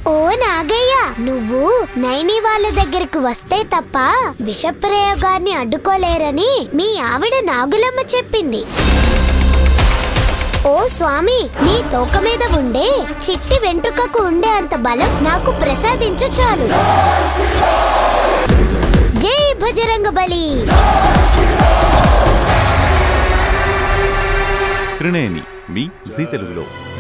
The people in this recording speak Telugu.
ఓ నాగయ్య, నువ్వు నైని వాళ్ళ దగ్గరికి వస్తే తప్ప విషప్రయోగాన్ని అడ్డుకోలేరని మీ ఆవిడ నాగులమ్మ చెప్పింది. ఓ స్వామి, నీ తోక మీద ఉండే చిట్టి వెంట్రుకకు ఉండే అంత బలం నాకు ప్రసాదించు చాలు. జై భజరంగబలి. త్రినేని మీ జీ తెలుగులో.